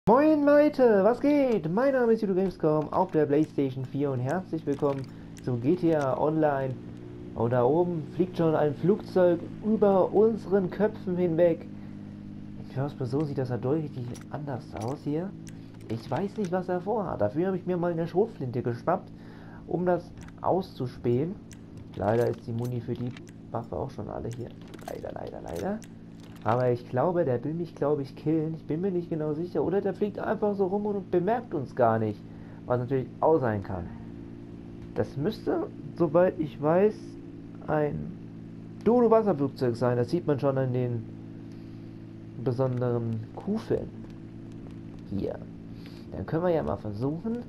Moin Leute, was geht? Mein Name ist Judo Gamescom auf der PlayStation 4 und herzlich willkommen zu GTA Online. Und da oben fliegt schon ein Flugzeug über unseren Köpfen hinweg. Ich glaube, so sieht das ja deutlich anders aus hier. Ich weiß nicht, was er vorhat. Dafür habe ich mir mal eine Schrotflinte geschnappt, um das auszuspähen. Leider ist die Muni für die Waffe auch schon alle hier. Leider. Aber ich glaube, der will mich, glaube ich, killen. Ich bin mir nicht genau sicher. Oder der fliegt einfach so rum und bemerkt uns gar nicht. Was natürlich auch sein kann. Das müsste, soweit ich weiß, ein Dodo-Wasserflugzeug sein. Das sieht man schon an den besonderen Kufen hier. Dann können wir ja mal versuchen,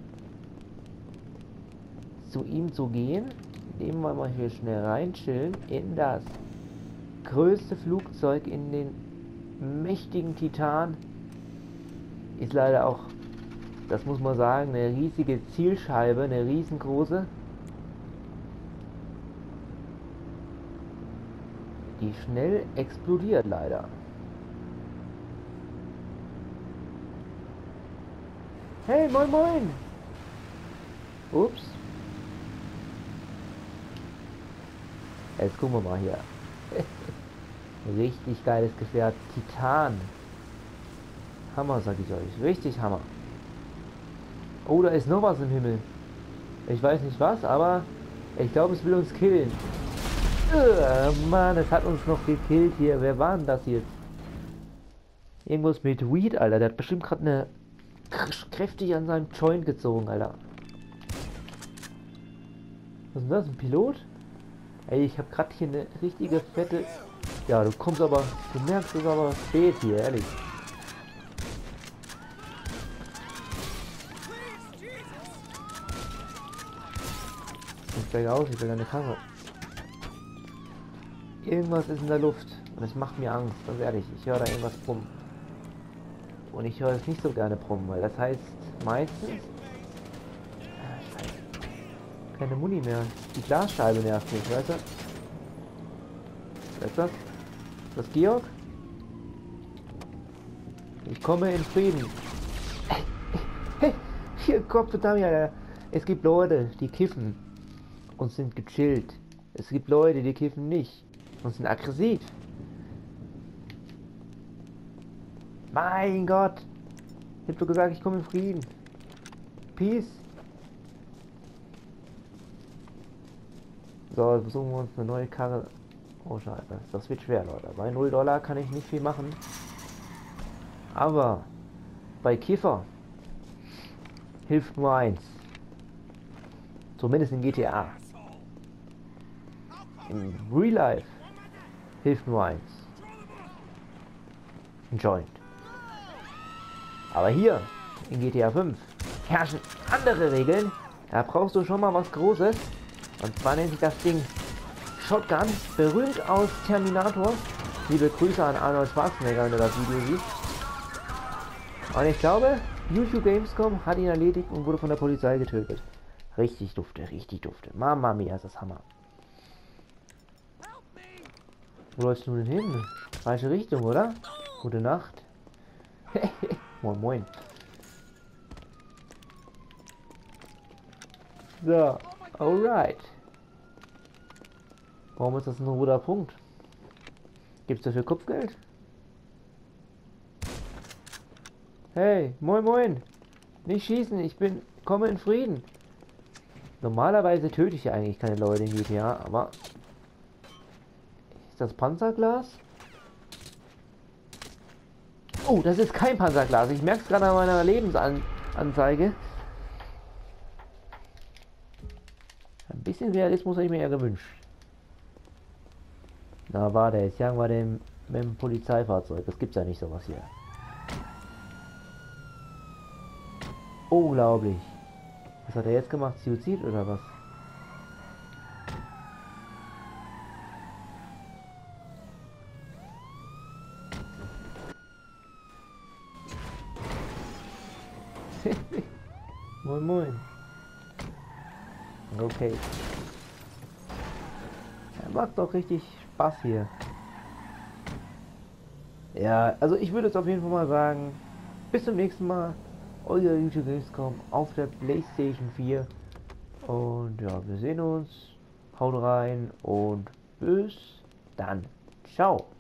zu ihm zu gehen. Indem wir mal hier schnell reinchillen in das größte Flugzeug in den mächtigen Titan. Ist leider auch, das muss man sagen, eine riesige Zielscheibe, eine riesengroße, die schnell explodiert leider. Hey, moin moin! Ups. Jetzt gucken wir mal hier. Richtig geiles Gefährt. Titan. Hammer, sag ich euch. Richtig Hammer. Oh, da ist noch was im Himmel. Ich weiß nicht was, aber ich glaube, es will uns killen. Mann, es hat uns noch gekillt hier. Wer war denn das jetzt? Irgendwas mit Weed, Alter. Der hat bestimmt gerade eine kräftig an seinem Joint gezogen, Alter. Was ist denn das? Ein Pilot? Ey, ich habe gerade hier eine richtige fette... Ja, du kommst aber... Du merkst es aber spät hier, ehrlich. Ich steige aus, ich will eine Karre. Irgendwas ist in der Luft. Und es macht mir Angst, ganz ehrlich. Ich höre da irgendwas brummen. Und ich höre es nicht so gerne brummen, weil das heißt meistens... Scheiße. Keine Muni mehr. Die Glasscheibe nervt mich, weißt du? Wer ist das? Ist das Georg? Ich komme in Frieden. Hey, hier Kopf verdammt, Alter. Es gibt Leute, die kiffen und sind gechillt. Es gibt Leute, die kiffen nicht und sind aggressiv. Mein Gott. Ich hab doch gesagt, ich komme in Frieden. Peace. So, jetzt versuchen wir uns eine neue Karre. Oh Scheiße, das wird schwer, Leute. Bei $0 kann ich nicht viel machen. Aber bei Kiffer hilft nur eins. Zumindest in GTA. Im Real Life hilft nur eins. Ein Joint. Aber hier in GTA 5 herrschen andere Regeln. Da brauchst du schon mal was Großes. Und zwar nennt sich das Ding Shotgun, berühmt aus Terminator. Liebe Grüße an Arnold Schwarzenegger, wenn du das Video siehst. Und ich glaube, YouTube Gamescom hat ihn erledigt und wurde von der Polizei getötet. Richtig dufte, richtig dufte. Mama mia, ist das Hammer. Wo läufst du denn hin? Falsche Richtung, oder? Gute Nacht. Moin moin. So, alright. Warum ist das ein roter Punkt? Gibt's dafür Kopfgeld? Hey, moin moin. Nicht schießen, komme in Frieden. Normalerweise töte ich ja eigentlich keine Leute in GTA, aber... Ist das Panzerglas? Oh, das ist kein Panzerglas. Ich merke es gerade an meiner Lebensanzeige. Ein bisschen Realismus hätte ich mir ja gewünscht. Na warte, jetzt jagen wir den mit dem Polizeifahrzeug. Das gibt's ja nicht sowas hier. Unglaublich. Was hat er jetzt gemacht? Suizid oder was? Moin moin. Okay. Er macht doch richtig Spaß hier. Ja, also ich würde jetzt auf jeden Fall mal sagen, Bis zum nächsten Mal. Euer YouTube Gamescom auf der PlayStation 4. Und ja, wir sehen uns. Haut rein und bis dann. Ciao.